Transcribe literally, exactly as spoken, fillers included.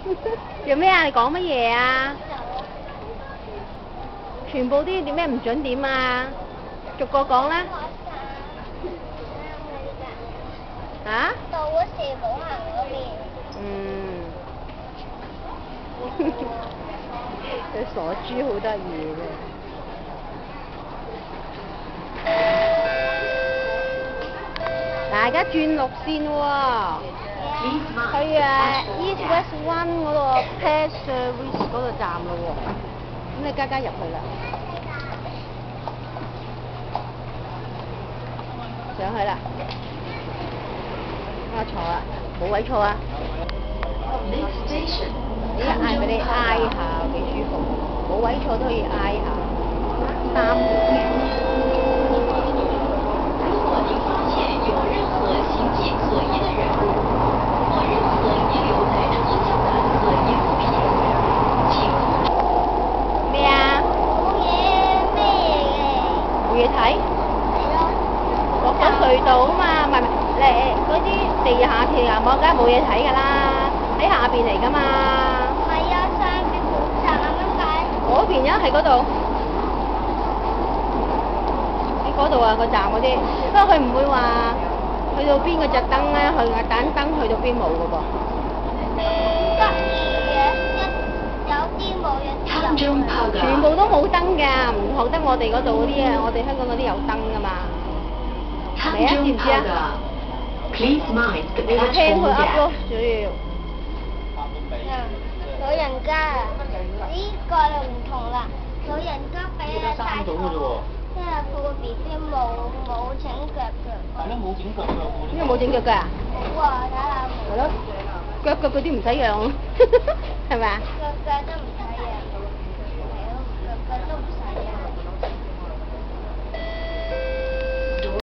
做咩啊？你講乜嘢啊？全部啲點咩唔準點啊？逐個講啦。啊？ 到嗰時冇行嗰邊。 嗯。佢傻豬好得意嘅。大家轉綠線喎。去啊 East West One 嗰個 Pet Service 嗰度站咯喎，咁你家家入去啦，上去啦，我坐啦，冇位坐啊，你嗌俾你挨下幾舒服，冇位坐都可以挨下，三門嘅。冇嘢睇，落咗隧道啊嘛，唔係唔係，誒嗰啲地下條牙網梗係冇嘢睇㗎啦，喺下邊嚟㗎嘛。 係啊，上邊冇站啊，點解？ 嗰邊啊，喺嗰度，喺嗰度啊個站嗰啲，不過佢唔會話去到邊個隻燈咧，去個盞燈去到邊冇㗎噃。 得意嘅，一有啲冇嘢。 全部都冇燈㗎，唔學得我哋嗰度嗰啲啊，我哋香港嗰啲有燈㗎嘛。係啊，知唔知啊？你就聽佢噏咯，主要。 老人家啊，呢個就唔同啦，老人家俾你帶套，因為佢個 B B 冇冇整腳腳。係咯，冇整腳腳。 邊個冇整腳腳啊？ 冇啊，睇下。 係咯，腳腳嗰啲唔使養，係咪啊？ 腳腳都唔